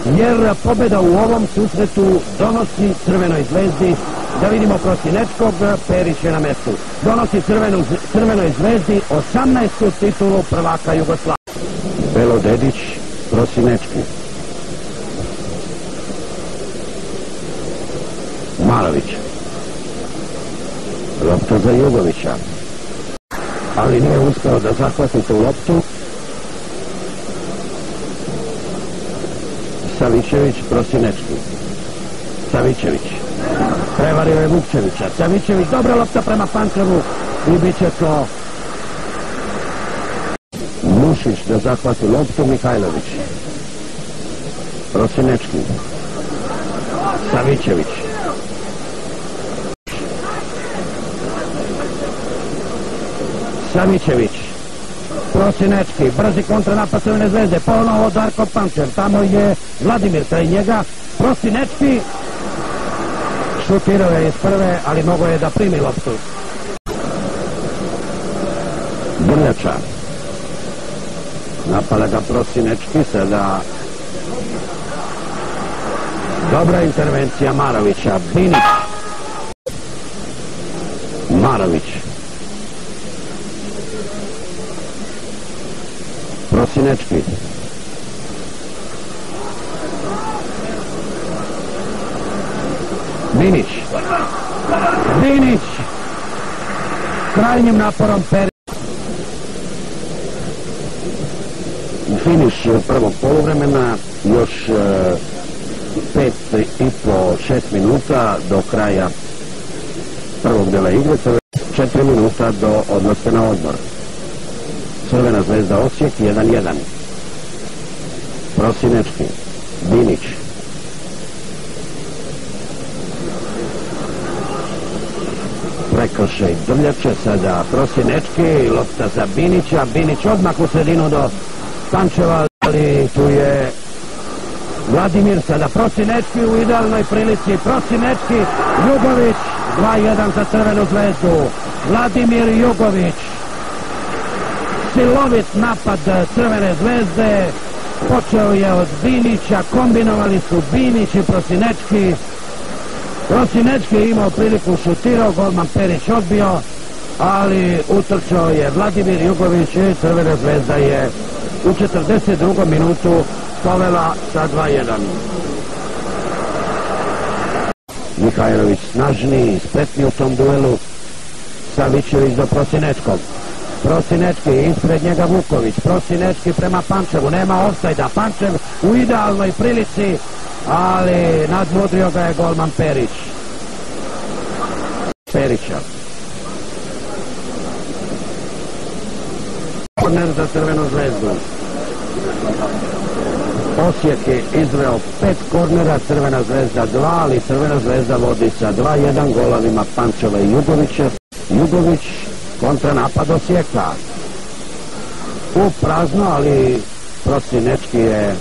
jer pobjeda u ovom susretu donosi Crvenoj zvezdi, da vidimo Prosinečkog, Perić je na mestu, donosi Crvenoj zvezdi 18. titulu prvaka Jugoslavije. Belo Dedić, Prosinečki. Marović. Lopta za Jugovića. Ali nije uspeo da zahvati tu loptu. Savićević, Prosinečki. Savićević. Prevario je Vukčevića. Savićević, dobra lopta prema Pančevu i bit će to Mušić da zahvati loptu. Mihajlović. Prosinečki. Savićević. Savićević. Prosinečki, brzi kontranapad Crvene zvezde, ponovo Darko Pančev, tamo je Vladimir kraj njega. Prosinečki šutirao je iz prve, ali mogo je da primi loptu. Brljača. Napada ga Prosinečki, sada dobra intervencija Marovića. Binić. Marović. Prosinečki. Binić. Binić. Krajnjim naporom Perić. Finiš prvog poluvremena, još 5,5-6 minuta do kraja prvog dela igre, 4 minuta do odlaska na odmor. Crvena zvezda Osijek 1:1. Prosinečki. Binić. Prekršaj Drljače, sada Prosinečki, lopta za Binića. Binić odmah u sredinu do Pančeva, ali tu je Vladimir, sada Prosinečki u idealnoj prilici. Prosinečki, Jugović, 2:1 za Crvenu zvezdu. Vladimir Jugović. Silovit napad Crvene zvezde, počeo je od Binića, kombinovali su Binić i Prosinečki. Prosinečki je imao priliku, šutirao, golman Perić odbio, ali utrčao je Vladimir Jugović i Crvena zvezda je u 42. minutu povela sa 2:1. Mihajlović snažniji, spretniji u tom duelu. Savićević do Prosinečkog. Prosinečki, ispred njega Vuković. Prosinečki prema Pančevu, nema ofsajda. Pančev u idealnoj prilici, ali nadmudrio ga je golman Perić. Perića. Korner za Crvenu zvezdu. Osijek je izveo 5 kornera, Crvena zvezda 2, ali Crvena zvezda vodi sa 2:1 golovima Pančeva i Jugovića. Jugović kontranapad Osijeka. U prazno, ali Prosinečki je...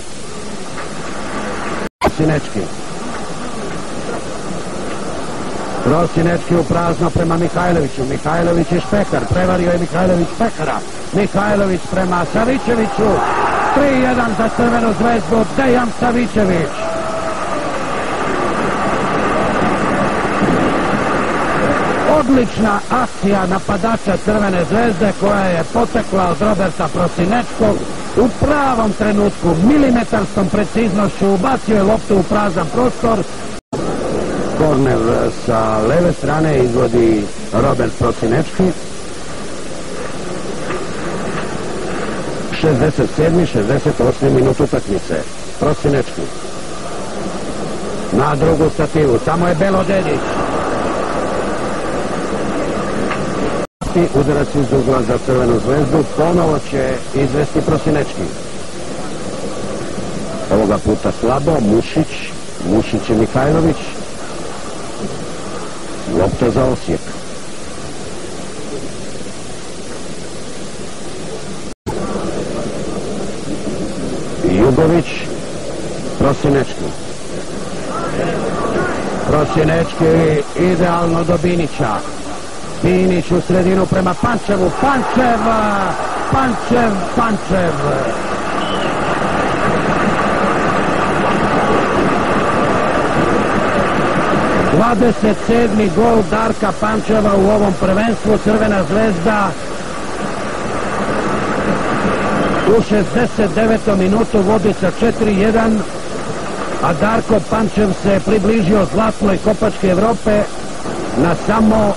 Prosinečki u prazno prema Mihajloviću. Mihajlović i Špekar. Prevario je Mihajlović Špekara. Mihajlović prema Savićeviću. 3:1 za Crvenu zvezdu. Dejan Savićević. Odlična akcija napadača Crvene zvezde koja je potekla od Roberta Prosinečkog. U pravom trenutku, milimetarskom preciznošću ubacio je loptu u prazan prostor. Korner sa leve strane izvodi Robert Prosinečki. 67. 68. minut utakmice. Prosinečki. Na drugu stativu. Tamo je Belo Dedić. Udarac iz ugla za Crvenu zvezdu. Ponovo će izvesti Prosinečki. Ovoga puta slabo. Mušić. Mušić i Mihajlović. Lopta za Osijek. Jugović. Prosinečki. Prosinečki idealno do Binića. Binić u sredinu prema Pančevu. Pančev. 27. gol Darka Pančeva u ovom prvenstvu. Crvena zvezda u 69. minutu vodi sa 4-1, a Darko Pančev se približio zlatnoj kopačke Evrope na samo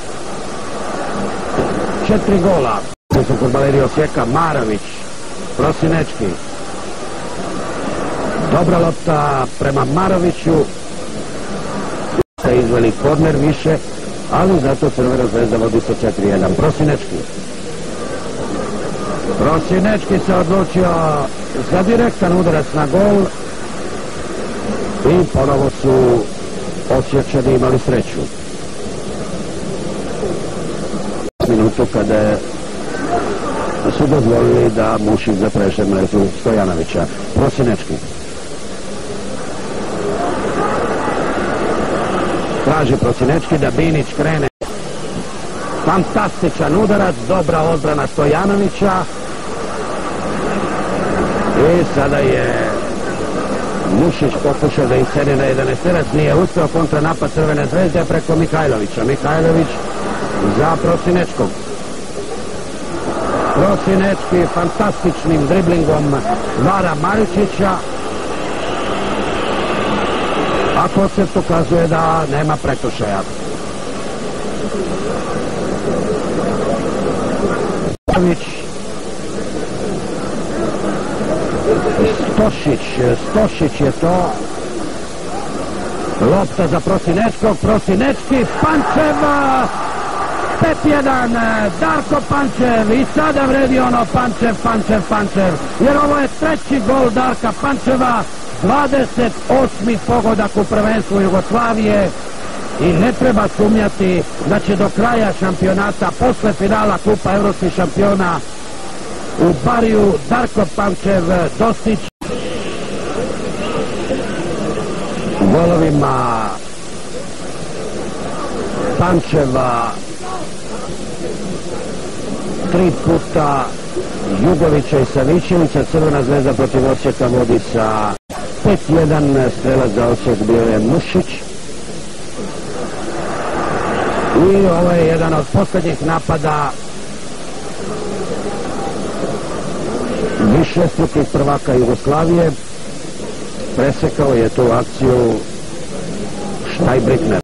4 gola. Tu su fudbaleri Osijeka, Marović, Prosinečki. Dobra lopta prema Maroviću. Ste izveli korner više, ali zato Crvena zvezda vodi sa 4-1. Prosinečki. Prosinečki se odlučio za direktan udarac na gol i ponovo su Osječani imali sreću. Minutu kada su dozvolili da Mušić zapreše mrežu Stojanovića. Prosinečki. Traži Prosinečki da Binić krene. Fantastičan udarac, dobra odbrana Stojanovića. I sada je Mušić pokušao da isceni na 11-terac, nije uspeo, kontranapad Crvene zvezde preko Mihajlovića. Mihajlović za Prosinečkog. Prosinečki fantastičnim driblingom vara Maričića, a koncept ukazuje da nema prekršaja. Stošić je to. Lopta za Prosinečkog. Prosinečki, Pančev, 5-1, Darko Pančev. I sada vredi ono Pančev, jer ovo je treći gol Darka Pančeva, 28. pogodak u prvenstvu Jugoslavije i ne treba sumnjati da će do kraja šampionata, posle finala Kupa evropskih šampiona u Bariju, Darko Pančev dostići golovima Pančeva 3 puta Jugovića i Savićevića. Crvena zvezda protiv Osijeka vodi sa 5-1, strelac za Osijek bio je Mušić. I ovo je jedan od posljednjih napada višestrukih prvaka Jugoslavije. Presekao je tu akciju Štajbrikner.